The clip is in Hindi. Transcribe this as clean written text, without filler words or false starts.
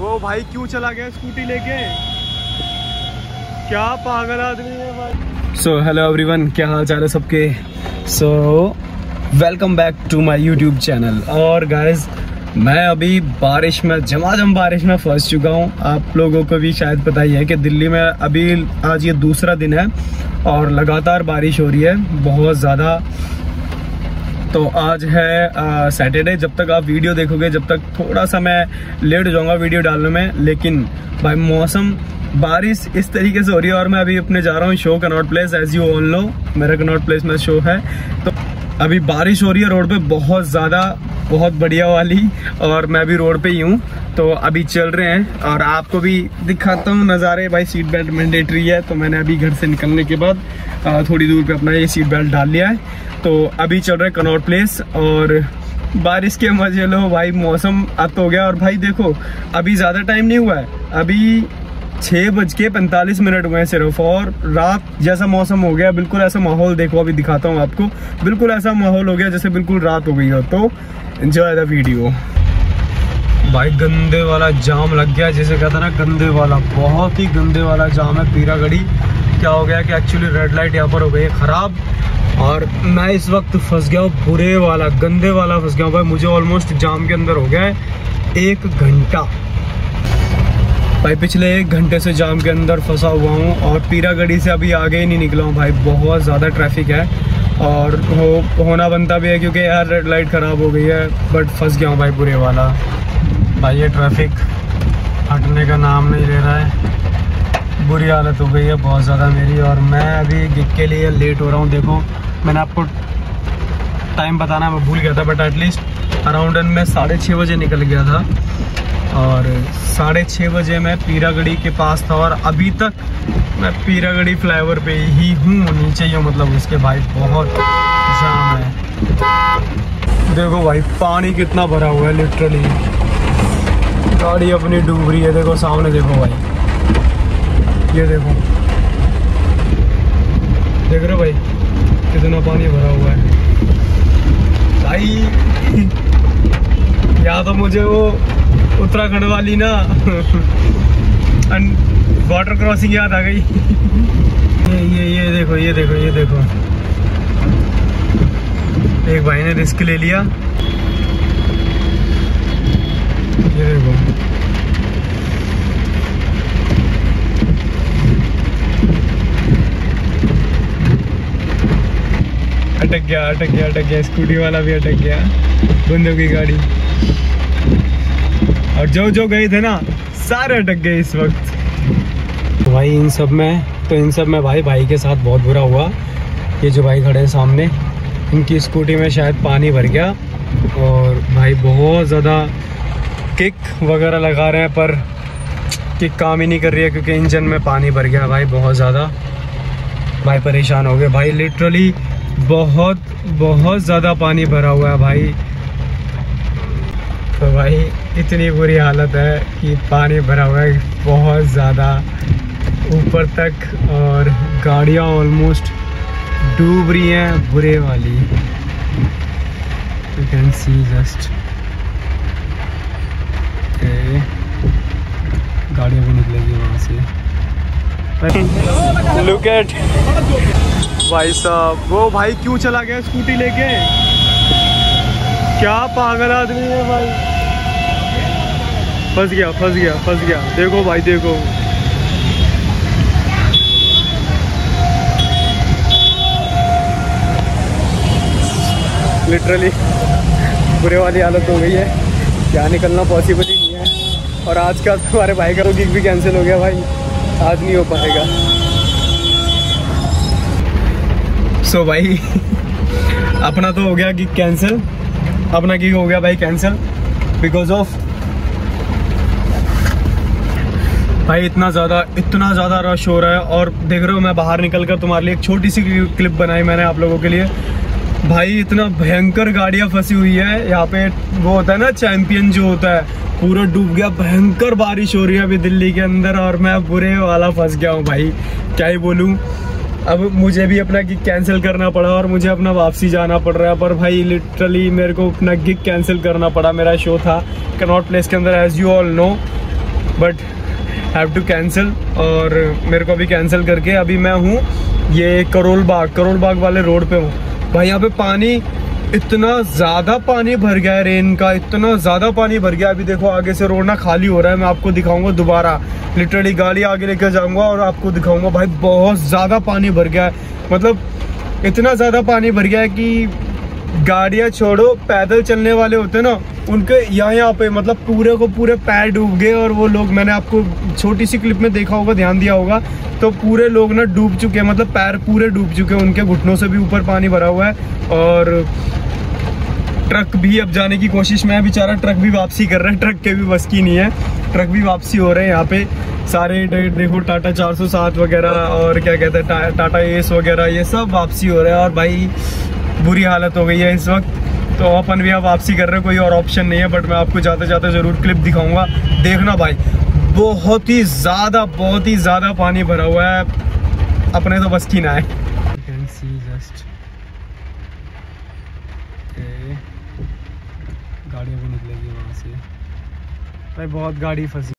वो भाई क्यों चला गया स्कूटी लेके, क्या पागल आदमी है भाई। सो हेलो एवरीवन, क्या हाल चाल है सबके। So welcome back to my YouTube channel. और गाइज मैं अभी बारिश में झमाझम बारिश में फंस चुका हूँ। आप लोगों को भी शायद पता ही है कि दिल्ली में अभी आज ये दूसरा दिन है और लगातार बारिश हो रही है बहुत ज़्यादा। तो आज है सैटरडे। जब तक आप वीडियो देखोगे, जब तक थोड़ा सा मैं लेट हो जाऊंगा वीडियो डालने में, लेकिन भाई मौसम बारिश इस तरीके से हो रही है। और मैं अभी अपने जा रहा हूँ show Connaught Place. As you all know मेरा कनॉट प्लेस में शो है। तो अभी बारिश हो रही है रोड पे बहुत ज़्यादा, बहुत बढ़िया वाली, और मैं भी रोड पे ही हूँ। तो अभी चल रहे हैं और आपको भी दिखाता हूँ नज़ारे। भाई सीट बेल्ट मैंडेटरी है, तो मैंने अभी घर से निकलने के बाद थोड़ी दूर पे अपना ये सीट बेल्ट डाल लिया है। तो अभी चल रहे हैं कनॉट प्लेस और बारिश के मजे लो भाई। मौसम अब तो हो गया और भाई देखो अभी ज़्यादा टाइम नहीं हुआ है, अभी 6:45 हुए हैं सिर्फ, और रात जैसा मौसम हो गया। बिल्कुल ऐसा माहौल देखो, अभी दिखाता हूँ आपको। बिल्कुल ऐसा माहौल हो गया जैसे बिल्कुल रात हो गई हो। तो एंजॉय द वीडियो। भाई गंदे वाला जाम लग गया, जैसे कहता ना गंदे वाला, बहुत ही गंदे वाला जाम है पीरागढ़ी। क्या हो गया कि एक्चुअली रेड लाइट यहाँ पर हो गई है ख़राब, और मैं इस वक्त फंस गया हूँ बुरे वाला, गंदे वाला फंस गया हूँ भाई। मुझे ऑलमोस्ट जाम के अंदर हो गया है 1 घंटा भाई। पिछले 1 घंटे से जाम के अंदर फंसा हुआ हूँ और पीरागढ़ी से अभी आगे ही नहीं निकला हूँ भाई। बहुत ज़्यादा ट्रैफिक है और होना बनता भी है क्योंकि यार रेड लाइट ख़राब हो गई है, बट फंस गया हूँ भाई बुरे वाला। भाई ये ट्रैफिक हटने का नाम नहीं ले रहा है, बुरी हालत हो गई है बहुत ज़्यादा मेरी। और मैं अभी गिग के लिए लेट हो रहा हूँ। देखो मैंने आपको टाइम बताना मैं भूल गया था, बट एटलीस्ट अराउंड मैं 6:30 बजे निकल गया था और 6:30 बजे मैं पीरागढ़ी के पास था और अभी तक मैं पीरागढ़ी फ्लाईओवर पे ही हूँ, नीचे ही हूँ मतलब उसके। भाई बहुत जाम है, देखो भाई पानी कितना भरा हुआ है, लिटरली गाड़ी अपनी डूब रही है। देखो सामने देखो भाई, ये देखो, देख रहे हो भाई कितना पानी भरा हुआ है भाई। या तो मुझे वो उत्तराखंड वाली ना वाटर क्रॉसिंग याद आ गई। ये देखो, ये देखो, ये देखो, एक भाई ने रिस्क ले लिया। ये देखो अटक गया, स्कूटी वाला भी अटक गया, बंदों की गाड़ी। और जो गए थे ना सारे अटक गए इस वक्त भाई। इन सब में भाई के साथ बहुत बुरा हुआ। ये जो भाई खड़े हैं सामने, इनकी स्कूटी में शायद पानी भर गया और भाई बहुत ज़्यादा किक वगैरह लगा रहे हैं, पर किक काम ही नहीं कर रही है क्योंकि इंजन में पानी भर गया भाई बहुत ज़्यादा। भाई परेशान हो गए भाई, लिटरली बहुत ज़्यादा पानी भरा हुआ है भाई। तो भाई इतनी बुरी हालत है कि पानी भरा हुआ है बहुत ज़्यादा ऊपर तक, और गाड़ियाँ ऑलमोस्ट डूब रही हैं बुरे वाली। यू कैन सी जस्ट गाड़ियाँ भी निकलेगी वहाँ से। लुक एट भाई साहब, वो भाई क्यों चला गया स्कूटी लेके, क्या पागल आदमी है भाई। फंस गया। देखो भाई देखो, लिटरली बुरे वाली हालत हो गई है, क्या निकलना पॉसिबल ही नहीं है। और आज का तुम्हारे भाई का गिग भी कैंसिल हो गया भाई, आज नहीं हो पाएगा। सो भाई अपना तो हो गया गिग कैंसिल, अपना गिग हो गया भाई कैंसिल बिकॉज ऑफ भाई इतना ज़्यादा रश हो रहा है। और देख रहे हो मैं बाहर निकल कर तुम्हारे लिए एक छोटी सी क्लिप बनाई मैंने आप लोगों के लिए। भाई इतना भयंकर गाड़ियाँ फंसी हुई है यहाँ पे, वो होता है ना चैंपियन जो होता है, पूरा डूब गया। भयंकर बारिश हो रही है अभी दिल्ली के अंदर और मैं बुरे वाला फंस गया हूँ भाई, क्या ही बोलूँ। अब मुझे भी अपना गिग कैंसिल करना पड़ा और मुझे अपना वापसी जाना पड़ रहा है। पर भाई लिटरली मेरे को अपना गिग कैंसिल करना पड़ा। मेरा शो था कनॉट प्लेस के अंदर, as you all know. But have to cancel, और मेरे को अभी कैंसिल करके अभी मैं हूँ ये करोल बाग वाले रोड पे हूँ भाई। यहाँ पे पानी इतना ज़्यादा पानी भर गया है, रेन का इतना ज़्यादा पानी भर गया। अभी देखो आगे से रोड ना खाली हो रहा है, मैं आपको दिखाऊंगा दोबारा, लिटरली गाड़ी आगे लेकर जाऊंगा और आपको दिखाऊंगा भाई बहुत ज़्यादा पानी भर गया है। मतलब इतना ज़्यादा पानी भर गया है कि गाड़ियाँ छोड़ो, पैदल चलने वाले होते हैं ना, उनके यहाँ पे मतलब पूरे को पूरे पैर डूब गए। और वो लोग, मैंने आपको छोटी सी क्लिप में देखा होगा, ध्यान दिया होगा, तो पूरे लोग ना डूब चुके हैं, मतलब पैर पूरे डूब चुके हैं, उनके घुटनों से भी ऊपर पानी भरा हुआ है। और ट्रक भी अब जाने की कोशिश में है, बेचारा ट्रक भी वापसी कर रहे हैं, ट्रक के भी बस की नहीं है, ट्रक भी वापसी हो रहे हैं। यहाँ पे सारे देखो टाटा 407 वगैरह और क्या कहते हैं टाटा एस वगैरह, ये सब वापसी हो रहे हैं। और भाई बुरी हालत हो गई है इस वक्त, तो अपन भी अब वापसी कर रहे हैं, कोई और ऑप्शन नहीं है। बट मैं आपको जाते जाते ज़रूर क्लिप दिखाऊंगा, देखना भाई बहुत ही ज़्यादा पानी भरा हुआ है, अपने तो बस की ना है। गाड़ी अभी निकलेगी वहाँ से भाई, बहुत गाड़ी फंसी।